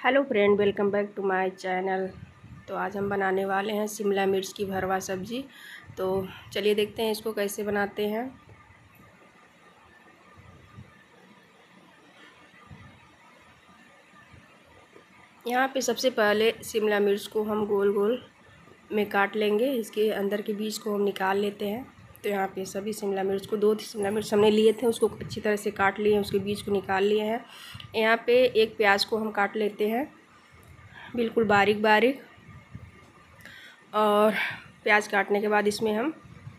Hello friend, welcome back to my channel. तो आज हम बनाने वाले हैं शिमला मिर्च की भरवा सब्ज़ी। तो चलिए देखते हैं इसको कैसे बनाते हैं। यहाँ पे सबसे पहले शिमला मिर्च को हम गोल गोल में काट लेंगे। इसके अंदर के बीज को हम निकाल लेते हैं। तो यहाँ पे सभी शिमला मिर्च को, 2 शिमला मिर्च हमने लिए थे, उसको अच्छी तरह से काट लिए हैं, उसके बीज को निकाल लिए हैं। यहाँ पे एक प्याज को हम काट लेते हैं बिल्कुल बारीक बारीक। और प्याज काटने के बाद इसमें हम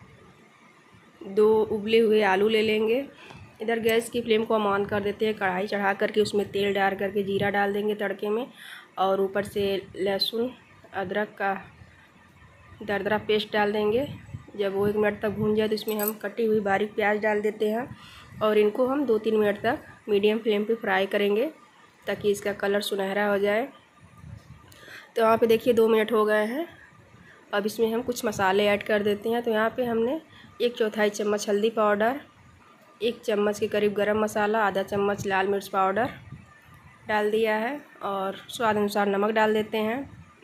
2 उबले हुए आलू ले लेंगे। इधर गैस की फ्लेम को हम ऑन कर देते हैं। कढ़ाई चढ़ा करके उसमें तेल डाल करके जीरा डाल देंगे तड़के में, और ऊपर से लहसुन अदरक का दरदरा पेस्ट डाल देंगे। जब वो 1 मिनट तक भून जाए तो इसमें हम कटी हुई बारीक प्याज डाल देते हैं, और इनको हम 2-3 मिनट तक मीडियम फ्लेम पे फ्राई करेंगे ताकि इसका कलर सुनहरा हो जाए। तो यहाँ पे देखिए 2 मिनट हो गए हैं। अब इसमें हम कुछ मसाले ऐड कर देते हैं। तो यहाँ पे हमने 1/4 चम्मच हल्दी पाउडर, 1 चम्मच के करीब गरम मसाला, आधा चम्मच लाल मिर्च पाउडर डाल दिया है, और स्वाद अनुसार नमक डाल देते हैं।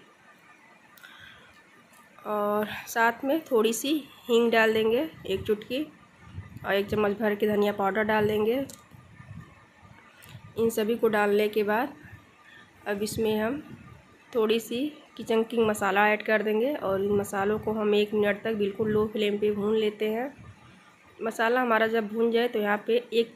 और साथ में थोड़ी सी हींग डाल देंगे, 1 चुटकी, और 1 चम्मच भर के धनिया पाउडर डाल देंगे। इन सभी को डालने के बाद अब इसमें हम थोड़ी सी किचन किंग मसाला ऐड कर देंगे, और इन मसालों को हम 1 मिनट तक बिल्कुल लो फ्लेम पे भून लेते हैं। मसाला हमारा जब भून जाए तो यहाँ पे 1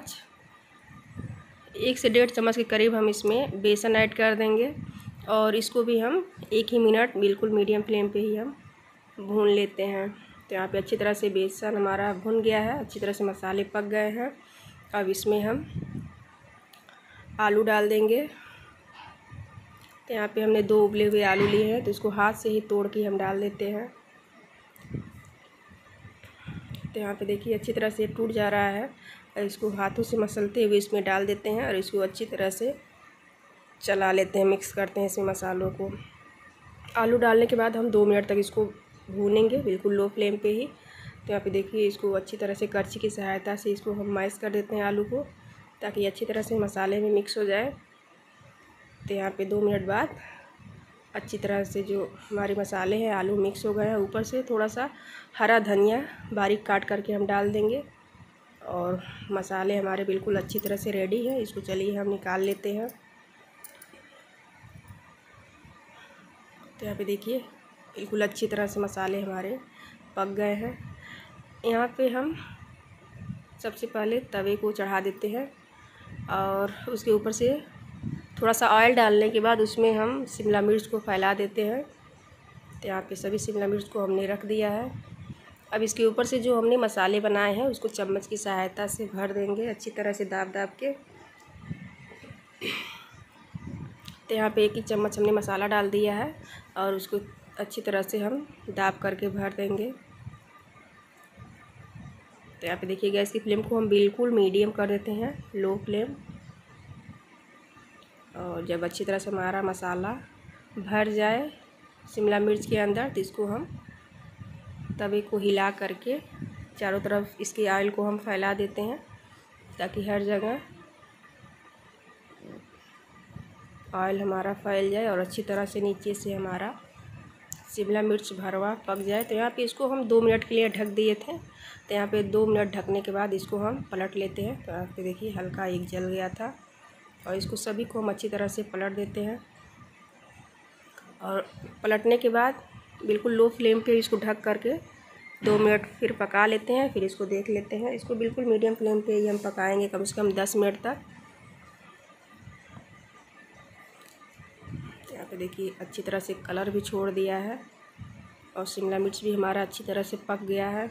से 1.5 चम्मच के करीब हम इसमें बेसन ऐड कर देंगे, और इसको भी हम 1 ही मिनट बिल्कुल मीडियम फ्लेम पे ही हम भून लेते हैं। तो यहाँ पे अच्छी तरह से बेसन हमारा भुन गया है, अच्छी तरह से मसाले पक गए हैं। अब इसमें हम आलू डाल देंगे। तो यहाँ पे हमने 2 उबले हुए आलू लिए हैं, तो इसको हाथ से ही तोड़ के हम डाल देते हैं। तो यहाँ पे देखिए अच्छी तरह से टूट जा रहा है, और इसको हाथों से मसलते हुए इसमें डाल देते हैं, और इसको अच्छी तरह से चला लेते हैं, मिक्स करते हैं इसमें मसालों को। आलू डालने के बाद हम 2 मिनट तक इसको भूनेंगे बिल्कुल लो फ्लेम पे ही। तो यहाँ पे देखिए इसको अच्छी तरह से करछी की सहायता से इसको हम मैश कर देते हैं आलू को, ताकि अच्छी तरह से मसाले में मिक्स हो जाए। तो यहाँ पे 2 मिनट बाद अच्छी तरह से जो हमारे मसाले हैं, आलू मिक्स हो गए हैं। ऊपर से थोड़ा सा हरा धनिया बारीक काट करके हम डाल देंगे, और मसाले हमारे बिल्कुल अच्छी तरह से रेडी है। इसको चलिए हम निकाल लेते हैं। तो यहाँ पे देखिए बिल्कुल अच्छी तरह से मसाले हमारे पक गए हैं। यहाँ पे हम सबसे पहले तवे को चढ़ा देते हैं, और उसके ऊपर से थोड़ा सा ऑयल डालने के बाद उसमें हम शिमला मिर्च को फैला देते हैं। तो यहाँ पे सभी शिमला मिर्च को हमने रख दिया है। अब इसके ऊपर से जो हमने मसाले बनाए हैं उसको चम्मच की सहायता से भर देंगे, अच्छी तरह से दाब दाब के। तो यहाँ पे 1 चम्मच हमने मसाला डाल दिया है, और उसको अच्छी तरह से हम दाब करके भर देंगे। तो यहाँ पे देखिए गैस की फ्लेम को हम बिल्कुल मीडियम कर देते हैं, लो फ्लेम। और जब अच्छी तरह से हमारा मसाला भर जाए शिमला मिर्च के अंदर, तो इसको हम तवे को हिला करके चारों तरफ इसके ऑयल को हम फैला देते हैं, ताकि हर जगह ऑयल हमारा फैल जाए और अच्छी तरह से नीचे से हमारा शिमला मिर्च भरवा पक जाए। तो यहाँ पे इसको हम 2 मिनट के लिए ढक दिए थे। तो यहाँ पे 2 मिनट ढकने के बाद इसको हम पलट लेते हैं। तो यहाँ पे देखिए हल्का एक जल गया था, और इसको सभी को हम अच्छी तरह से पलट देते हैं। और पलटने के बाद बिल्कुल लो फ्लेम पे इसको ढक करके 2 मिनट फिर पका लेते हैं। फिर इसको देख लेते हैं। इसको बिल्कुल मीडियम फ्लेम पे ही हम पकाएंगे कम से कम 10 मिनट तक। यहाँ पे देखिए अच्छी तरह से कलर भी छोड़ दिया है, और शिमला मिर्च भी हमारा अच्छी तरह से पक गया है।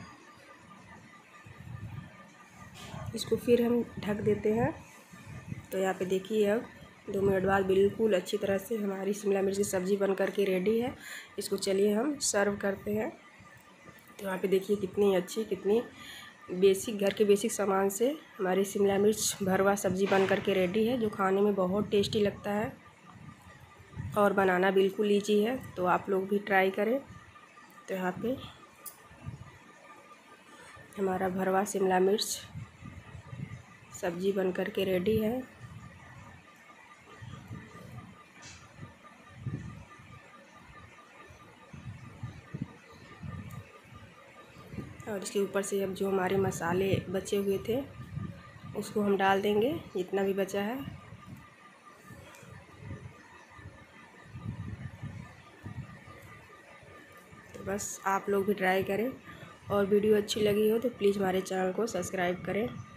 इसको फिर हम ढक देते हैं। तो यहाँ पे देखिए अब 2 मिनट बाद बिल्कुल अच्छी तरह से हमारी शिमला मिर्च की सब्ज़ी बन करके रेडी है। इसको चलिए हम सर्व करते हैं। तो यहाँ पे देखिए कितनी अच्छी, कितनी बेसिक, घर के बेसिक सामान से हमारी शिमला मिर्च भरवा सब्ज़ी बन करके रेडी है, जो खाने में बहुत टेस्टी लगता है, और बनाना बिल्कुल ईजी है। तो आप लोग भी ट्राई करें। तो यहाँ पे हमारा भरवा शिमला मिर्च सब्ज़ी बन करके रेडी है। और इसके ऊपर से अब जो हमारे मसाले बचे हुए थे उसको हम डाल देंगे, जितना भी बचा है। तो बस आप लोग भी ट्राई करें, और वीडियो अच्छी लगी हो तो प्लीज़ हमारे चैनल को सब्सक्राइब करें।